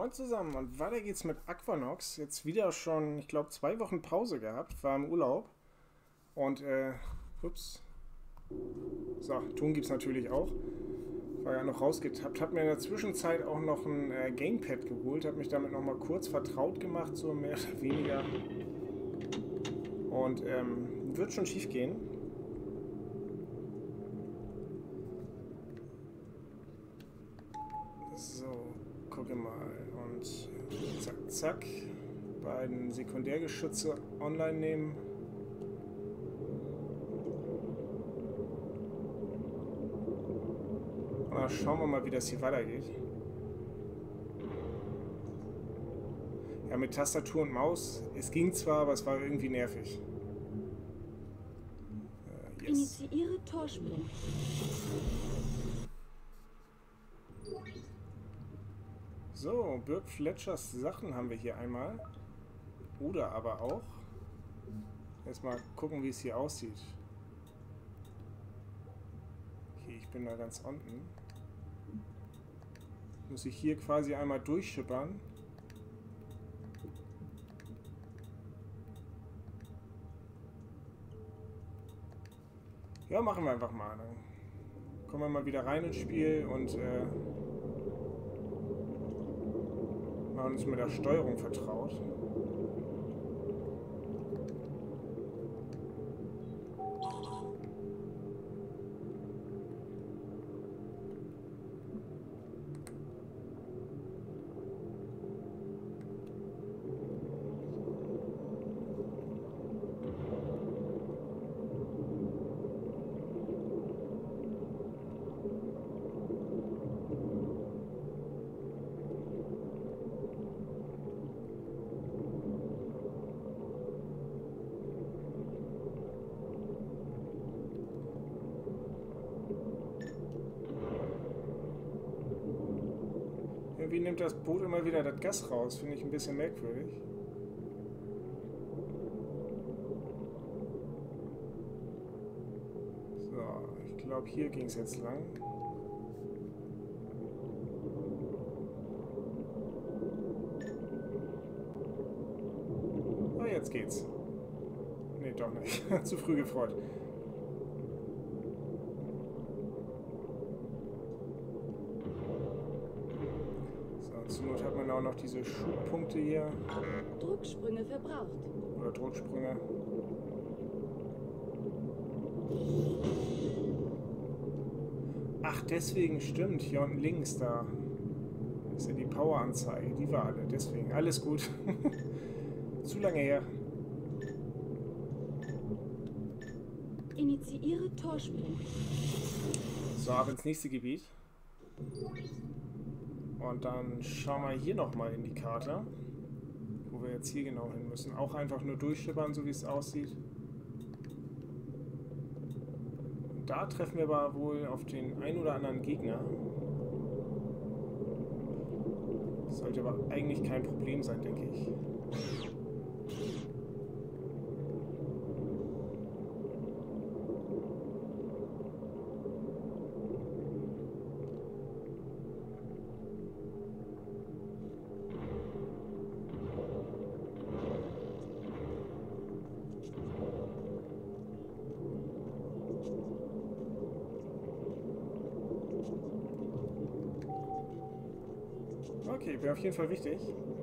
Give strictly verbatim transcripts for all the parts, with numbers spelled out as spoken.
Moin zusammen und weiter geht's mit Aquanox. Jetzt wieder schon, ich glaube, zwei Wochen Pause gehabt, war im Urlaub. Und, äh, ups. So, Ton gibt's natürlich auch. War ja noch rausgetappt. Hab mir in der Zwischenzeit auch noch ein äh, Gamepad geholt, hab mich damit nochmal kurz vertraut gemacht, so mehr oder weniger. Und, ähm, wird schon schief gehen. So, gucke mal. Und zack, zack. Beiden Sekundärgeschütze online nehmen. Na, schauen wir mal, wie das hier weitergeht. Ja, mit Tastatur und Maus. Es ging zwar, aber es war irgendwie nervig. Äh, yes. Initiiere Torsprung. So, Birk Fletchers Sachen haben wir hier einmal. Oder aber auch. Erstmal gucken, wie es hier aussieht. Okay, ich bin da ganz unten. Muss ich hier quasi einmal durchschippern. Ja, machen wir einfach mal. Dann kommen wir mal wieder rein ins Spiel und äh, machen uns mit der Steuerung vertraut. Irgendwie nimmt das Boot immer wieder das Gas raus, finde ich ein bisschen merkwürdig. So, ich glaube, hier ging es jetzt lang. Ah, jetzt geht's. Nee, doch nicht. Zu früh gefreut. Zur Not hat man auch noch diese Schubpunkte hier. Drucksprünge verbraucht. Oder Drucksprünge. Ach, deswegen stimmt. Hier unten links, da ist ja die Poweranzeige. Die war alle. Deswegen. Alles gut. Zu lange her. Initiiere Torsprung. So, ab ins nächste Gebiet. Und dann schauen wir hier nochmal in die Karte, wo wir jetzt hier genau hin müssen. Auch einfach nur durchschippern, so wie es aussieht. Und da treffen wir aber wohl auf den ein oder anderen Gegner. Das sollte aber eigentlich kein Problem sein, denke ich. Okay, wäre auf jeden Fall wichtig.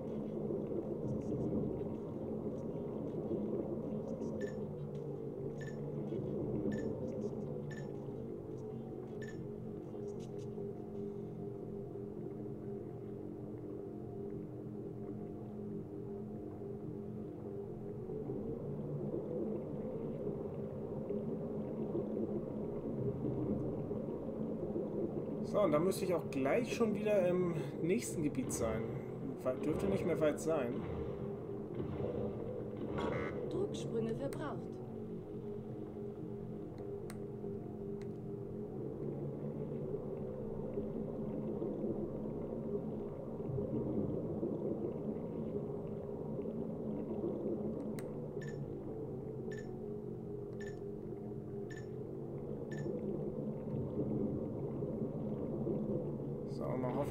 So, und dann müsste ich auch gleich schon wieder im nächsten Gebiet sein. Dürfte nicht mehr weit sein. Drucksprünge verbraucht.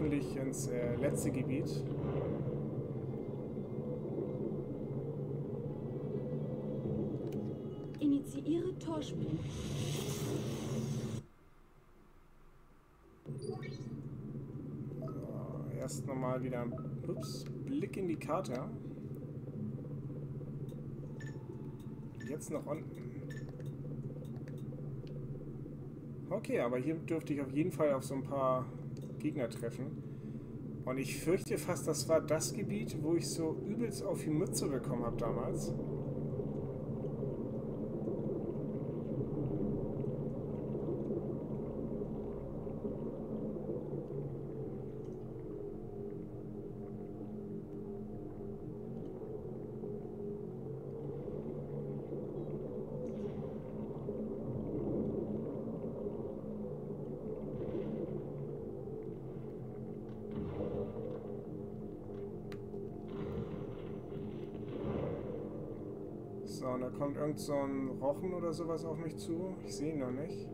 hoffentlich ins äh, letzte Gebiet. Initiiere Torsprung. So, erst nochmal wieder ups, Blick in die Karte. Jetzt noch unten. Okay, aber hier dürfte ich auf jeden Fall auf so ein paar Gegner treffen. Und ich fürchte fast, das war das Gebiet, wo ich so übelst auf die Mütze bekommen habe damals. So, und da kommt irgend so ein Rochen oder sowas auf mich zu. Ich sehe ihn noch nicht.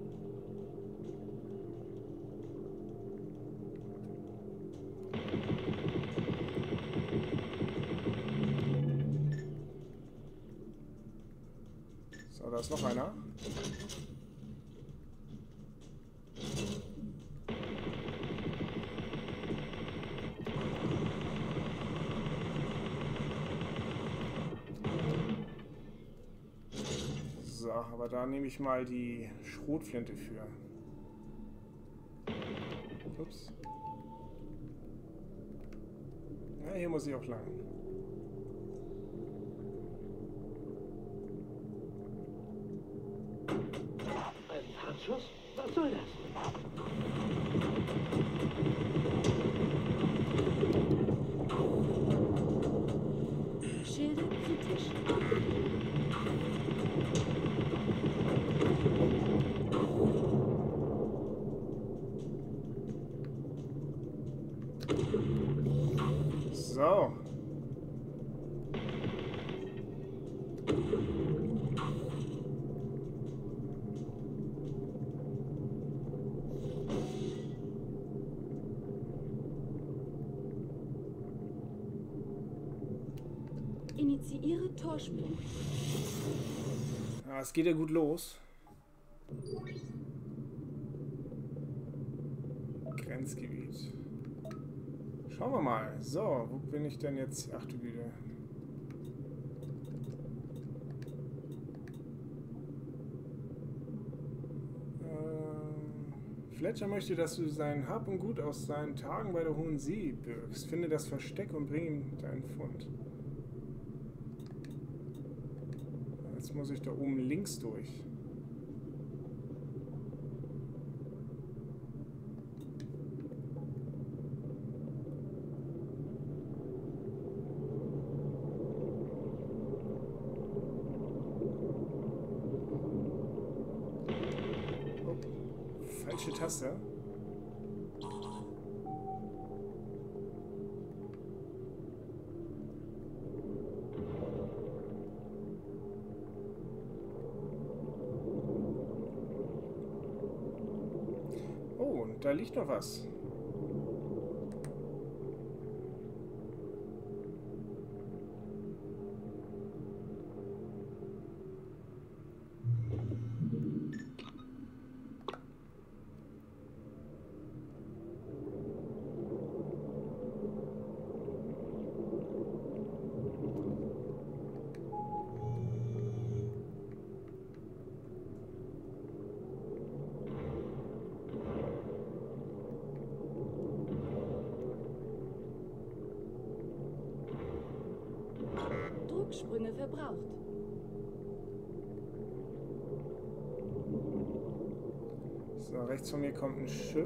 So, da ist noch einer. So, aber da nehme ich mal die Schrotflinte für. Ups. Ja, hier muss ich auch lang. Ein Hartschuss? Was soll das? Schilde kritisch. So. Initiiere Torsprung. Ja, es geht ja gut los. Grenzgebiet. Schauen wir mal. So, wo bin ich denn jetzt? Ach du Güte. Ähm, Fletcher möchte, dass du sein Hab und Gut aus seinen Tagen bei der Hohen See birgst. Finde das Versteck und bring ihm deinen Fund. Jetzt muss ich da oben links durch. Falsche Taste. Oh, da liegt noch was. Drucksprünge verbraucht. So, rechts von mir kommt ein Schiff.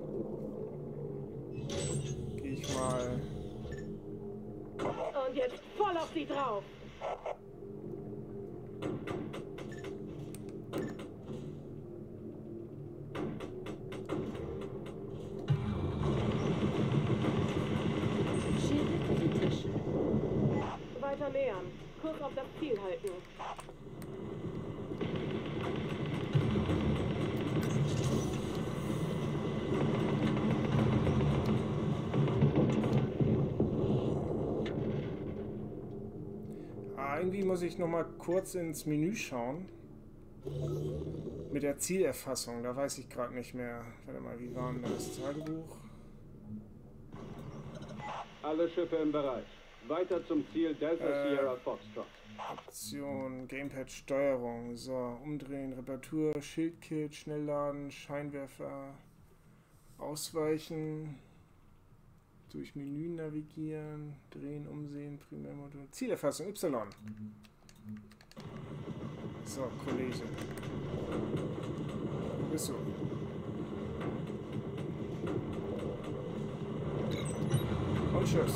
Gehe ich mal. Und jetzt voll auf sie drauf! Schilde kritisch. Weiter nähern. Kurs auf das Ziel halten. irgendwie muss ich noch mal kurz ins Menü schauen. Mit der Zielerfassung, da weiß ich gerade nicht mehr. Warte mal, wie war denn das Tagebuch? Alle Schiffe im Bereich. Weiter zum Ziel Delta Äh, Sierra Foxtrot. Option, Gamepad, Steuerung. So, umdrehen, Reparatur, Schildkit, Schnellladen, Scheinwerfer, ausweichen, durch Menü navigieren, drehen, umsehen, Primärmotor, Zielerfassung, Y. So, Kollege. Wo bist du? Und tschüss.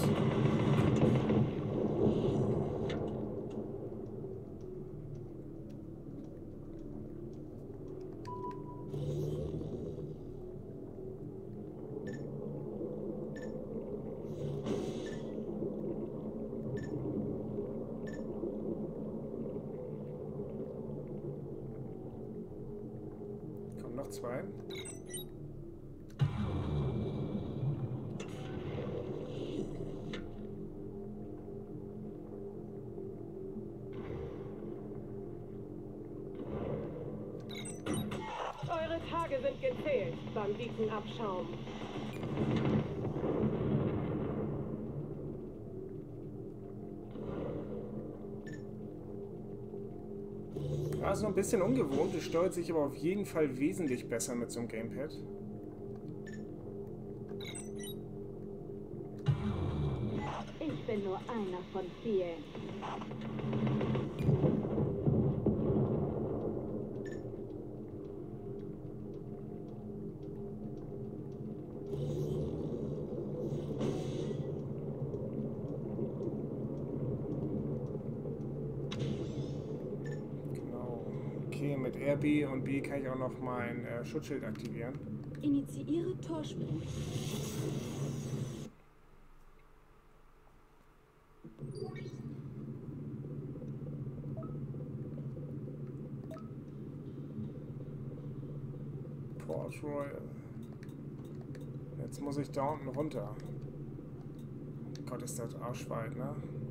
Kommen noch zwei. Eure Tage sind gezählt, Banditenabschaum. Ja, ist noch ein bisschen ungewohnt, es steuert sich aber auf jeden Fall wesentlich besser mit so einem Gamepad. Ich bin nur einer von vielen. Genau. Okay, mit R B und B kann ich auch noch mein äh, Schutzschild aktivieren. Initiiere Torsprung. Port Royal. Jetzt muss ich da unten runter. Gott, ist das arschweit, ne?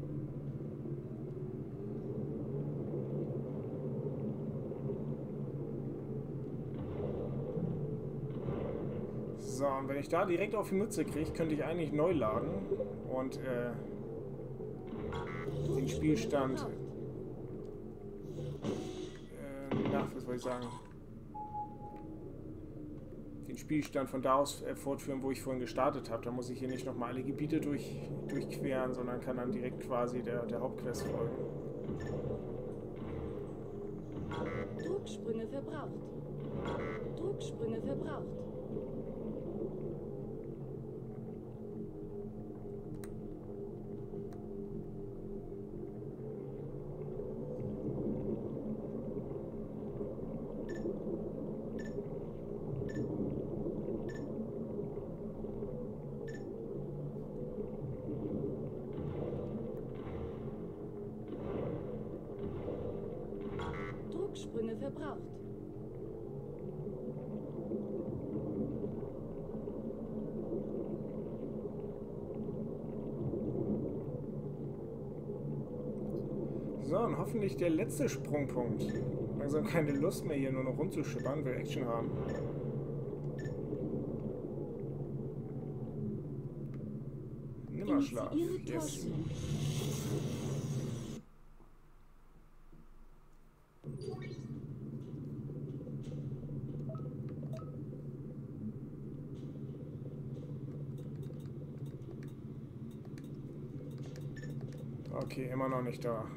So, und wenn ich da direkt auf die Mütze kriege, könnte ich eigentlich neu laden und äh, den Spielstand, äh, na, was soll ich sagen, den Spielstand von da aus äh, fortführen, wo ich vorhin gestartet habe. Da muss ich hier nicht nochmal alle Gebiete durch, durchqueren, sondern kann dann direkt quasi der, der Hauptquest folgen. Drucksprünge verbraucht. Drucksprünge verbraucht. Drucksprünge verbraucht. So, und hoffentlich der letzte Sprungpunkt. Langsam keine Lust mehr, hier nur noch rumzuschippern, will Action haben. Nimmerschlaf. Initiiere Yes. Torsprung. Okay, immer noch nicht da.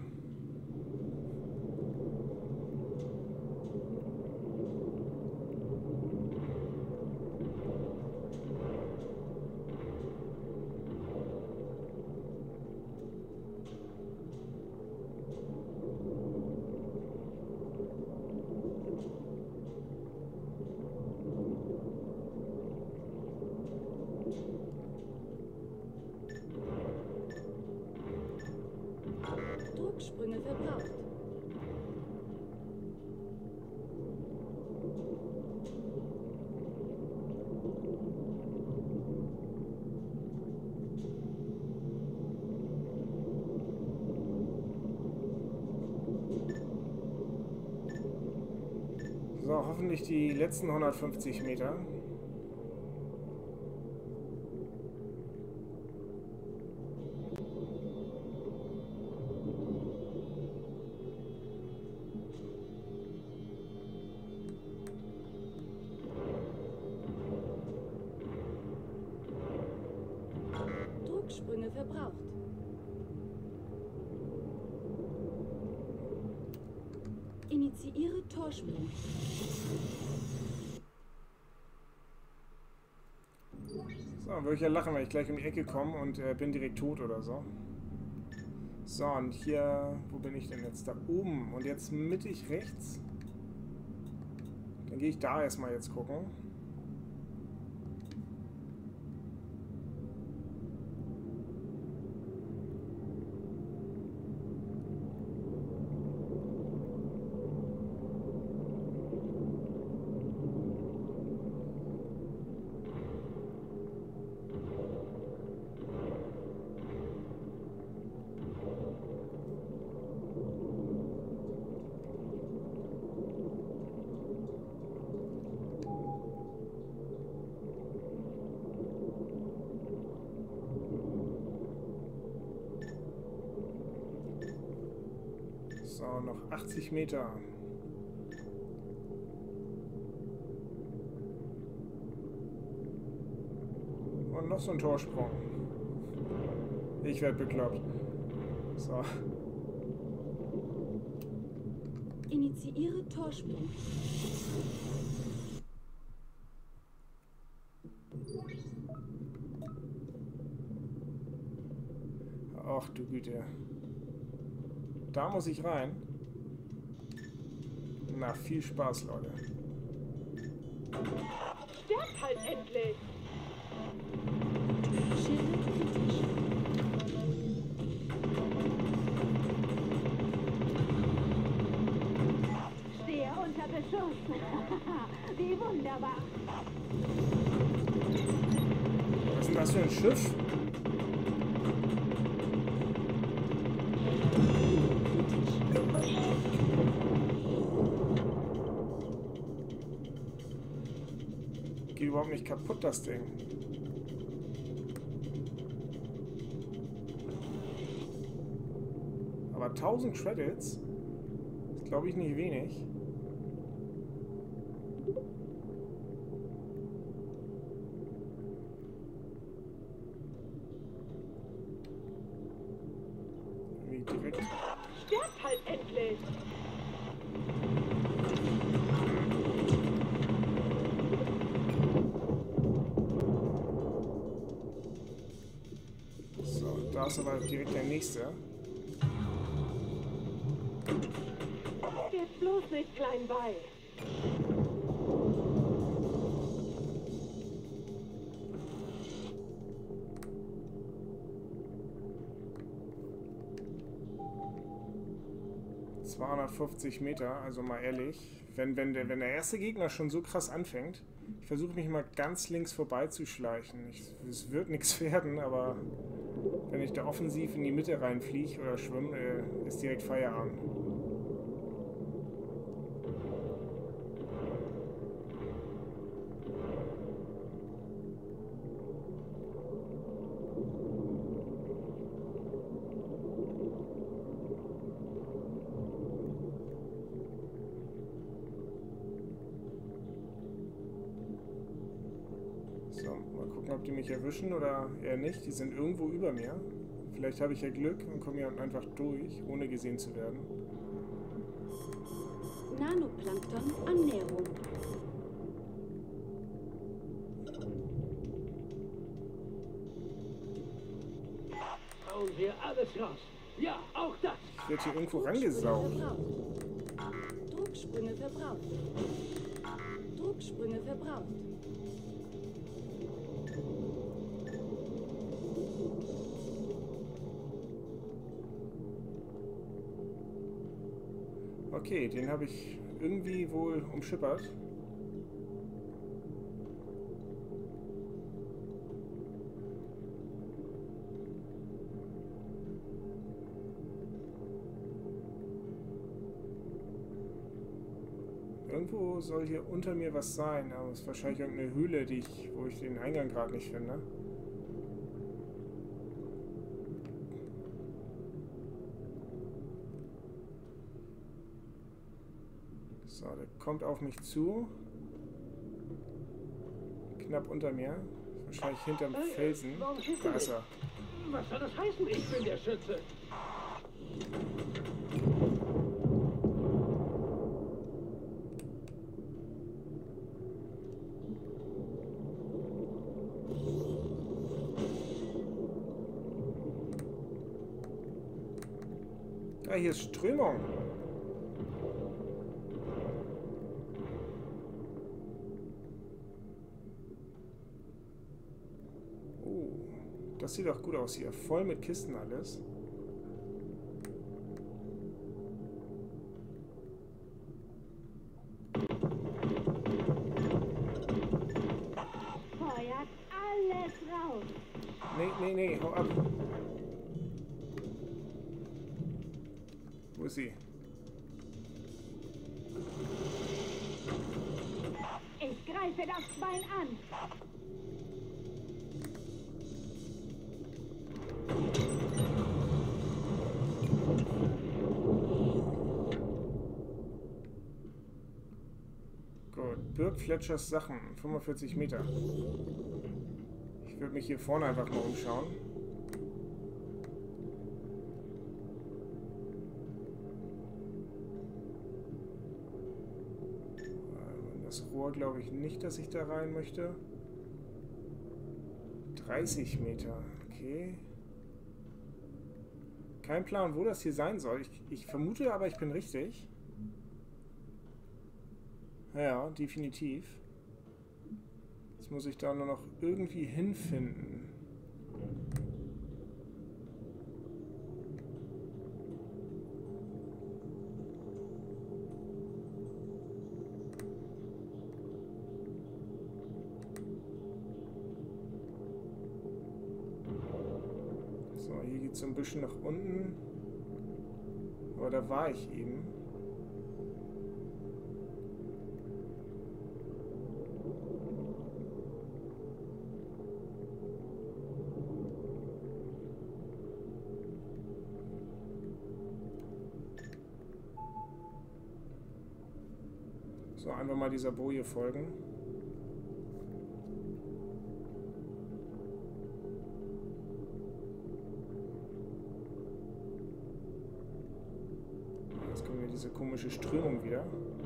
Drucksprünge verbraucht. So, hoffentlich die letzten hundertfünfzig Meter. Drucksprünge verbraucht. Initiiere Torschwung. So, würde ich ja lachen, wenn ich gleich um die Ecke komme und äh, bin direkt tot oder so. So, und hier, wo bin ich denn jetzt? Da oben. Und jetzt mittig rechts. Dann gehe ich da erstmal jetzt gucken. So, noch achtzig Meter. Und noch so ein Torsprung. Ich werde bekloppt. So. Initiiere Torschwung. Ach du Güte. Da muss ich rein. Na, viel Spaß, Leute. Sterbt halt endlich! Schilde kritisch. Stehe unter Beschuss. Wie wunderbar. Was ist denn das für ein Schiff? Geht überhaupt nicht kaputt, das Ding. Aber tausend Credits ist, glaube ich, nicht wenig. Wie direkt. Sterbt halt endlich! So, da ist aber direkt der nächste. Steht bloß nicht klein bei. zweihundertfünfzig Meter, also mal ehrlich, wenn, wenn, der, wenn der erste Gegner schon so krass anfängt, ich versuche mich mal ganz links vorbeizuschleichen. Ich, es wird nichts werden, aber wenn ich da offensiv in die Mitte reinfliege oder schwimme, äh, ist direkt Feierabend. So, mal gucken, ob die mich erwischen oder eher nicht. Die sind irgendwo über mir. Vielleicht habe ich ja Glück und komme hier einfach durch, ohne gesehen zu werden. Nanoplankton Annäherung. Hauen wir alles raus. Ja, auch das. Ich werde hier irgendwo rangesaugt. Drucksprünge verbraucht. Drucksprünge verbraucht. Okay, den habe ich irgendwie wohl umschippert. irgendwo soll hier unter mir was sein, aber es ist wahrscheinlich irgendeine Höhle, die ich, wo ich den Eingang gerade nicht finde. So, der kommt auf mich zu. Knapp unter mir. Wahrscheinlich hinterm Felsen. Da ist er. Was soll das heißen? Ich bin der Schütze. Ah, hier ist Strömung. Oh, das sieht doch gut aus hier. Voll mit Kisten alles. Feuert alles raus. Nee, nee, nee, hau ab. Wo ist sie? Ich greife das Bein an. Gut, Birk Fletchers Sachen, fünfundvierzig Meter. Ich würde mich hier vorne einfach mal umschauen. Das Rohr glaube ich nicht, dass ich da rein möchte. dreißig Meter, okay. Kein Plan, wo das hier sein soll. Ich, ich vermute aber, ich bin richtig. Ja, definitiv. Jetzt muss ich da nur noch irgendwie hinfinden. So, hier geht es so ein bisschen nach unten. Aber da war ich eben. So, einfach mal dieser Boje folgen. Jetzt kommen wir diese komische Strömung wieder.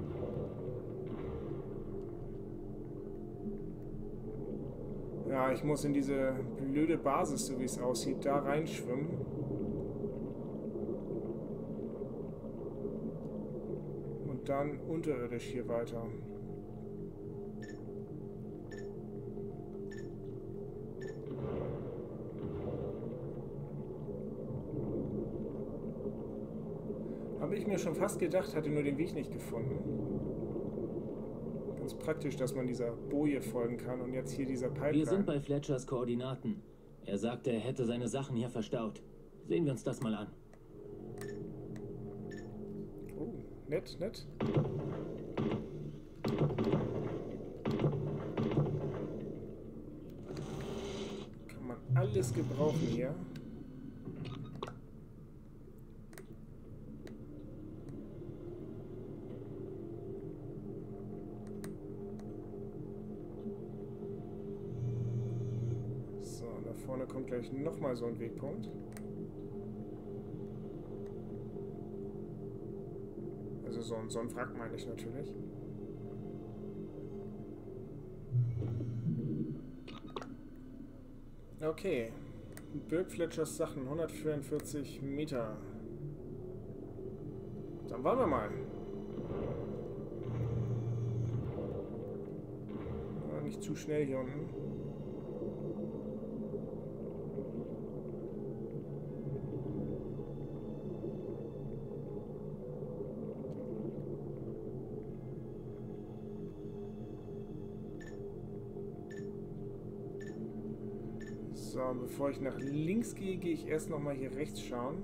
Ja, ich muss in diese blöde Basis, so wie es aussieht, da reinschwimmen. Und dann unterirdisch hier weiter. Habe ich mir schon fast gedacht, hatte nur den Weg nicht gefunden. Ganz praktisch, dass man dieser Boje folgen kann und jetzt hier dieser Pipeline. Wir sind bei Fletchers Koordinaten. Er sagte, er hätte seine Sachen hier verstaut. Sehen wir uns das mal an. Oh, nett, nett. Kann man alles gebrauchen hier. So, da vorne kommt gleich nochmal so ein Wegpunkt. Also so ein, so ein Wrack meine ich natürlich. Okay. Birk Fletchers Sachen, hundertvierundvierzig Meter. Dann wollen wir mal. Ja, nicht zu schnell hier unten. So, bevor ich nach links gehe, gehe ich erst noch mal hier rechts schauen.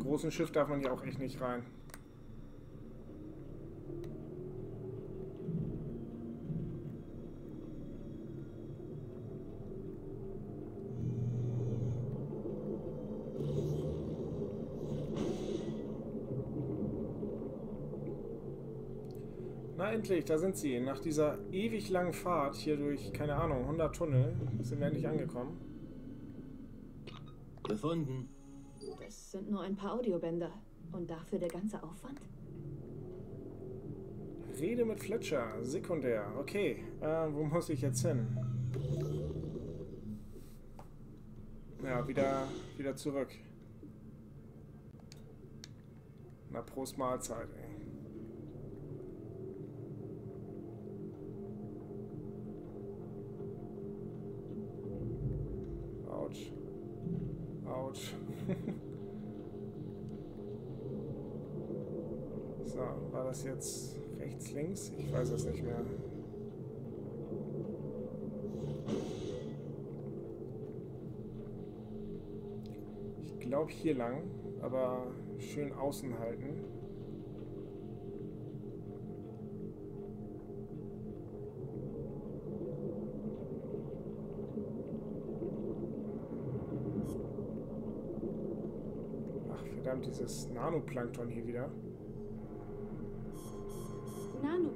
großen Schiff darf man hier auch echt nicht rein. Na endlich, da sind sie. Nach dieser ewig langen Fahrt hier durch, keine Ahnung, hundert Tunnel sind wir endlich angekommen. Gefunden. Das sind nur ein paar Audiobänder. Und dafür der ganze Aufwand? Rede mit Fletcher, sekundär. Okay, äh, wo muss ich jetzt hin? Ja, wieder, wieder zurück. Na, Prost Mahlzeit, ey. Autsch. Autsch. So, war das jetzt rechts, links? Ich weiß es nicht mehr. Ich glaube hier lang, aber schön außen halten. Ach verdammt, dieses Nanoplankton hier wieder. Nano.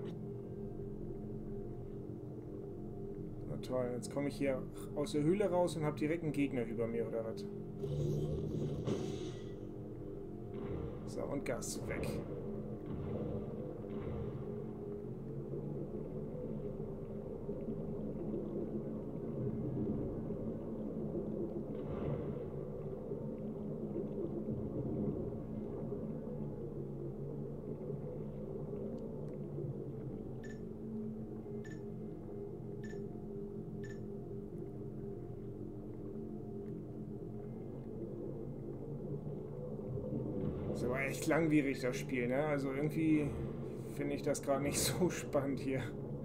Na toll, jetzt komme ich hier aus der Höhle raus und habe direkt einen Gegner über mir, oder was? So, und Gas weg. Ist aber echt langwierig, das Spiel, ne? Also irgendwie finde ich das gerade nicht so spannend hier.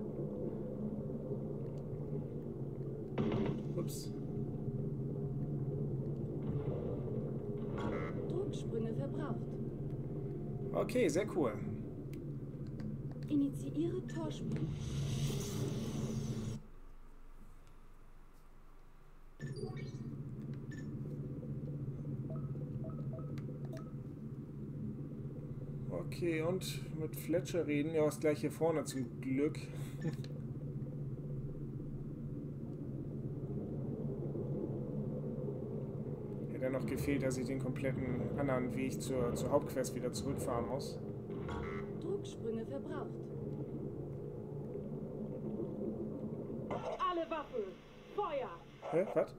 Ups. Drucksprünge verbraucht. Okay, sehr cool. Initiiere Torsprung. Okay, und mit Fletcher reden. Ja, ist gleich hier vorne zum Glück. Hätte ja noch gefehlt, dass ich den kompletten anderen Weg zur, zur Hauptquest wieder zurückfahren muss. Drucksprünge verbraucht. Alle Waffen! Feuer! Hä? Was?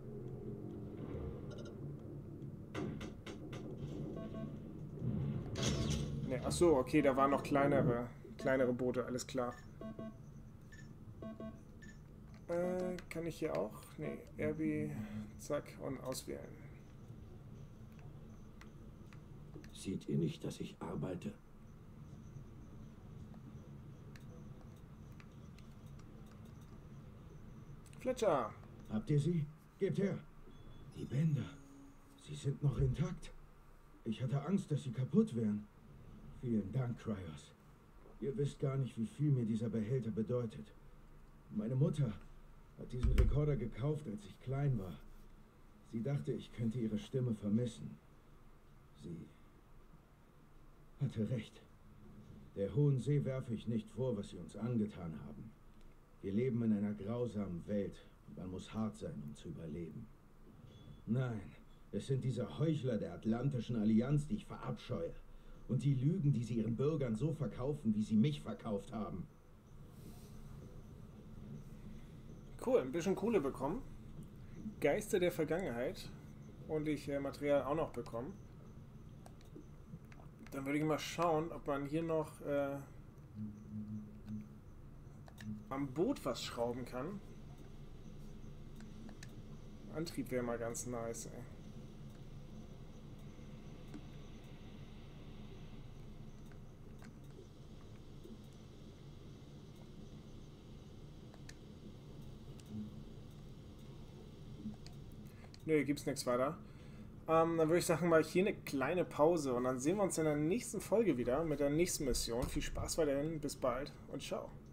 Ne, ach so, okay, da waren noch kleinere, kleinere Boote, alles klar. Äh, kann ich hier auch? Ne, R B, zack, und auswählen. Seht ihr nicht, dass ich arbeite? Fletcher! Habt ihr sie? Gebt her. Die Bänder. Sie sind noch intakt. Ich hatte Angst, dass sie kaputt wären. Vielen Dank, Cryos. Ihr wisst gar nicht, wie viel mir dieser Behälter bedeutet. Meine Mutter hat diesen Rekorder gekauft, als ich klein war. Sie dachte, ich könnte ihre Stimme vermissen. Sie hatte recht. Der Hohen See werfe ich nicht vor, was sie uns angetan haben. Wir leben in einer grausamen Welt und man muss hart sein, um zu überleben. Nein, es sind diese Heuchler der Atlantischen Allianz, die ich verabscheue. Und die Lügen, die sie ihren Bürgern so verkaufen, wie sie mich verkauft haben. Cool, ein bisschen Kohle bekommen. Geister der Vergangenheit. Und ich äh, Material auch noch bekommen. Dann würde ich mal schauen, ob man hier noch äh, am Boot was schrauben kann. Antrieb wäre mal ganz nice, ey. Nö, gibt's nichts weiter. Ähm, dann würde ich sagen, mache ich hier eine kleine Pause und dann sehen wir uns in der nächsten Folge wieder mit der nächsten Mission. Viel Spaß weiterhin, bis bald und ciao.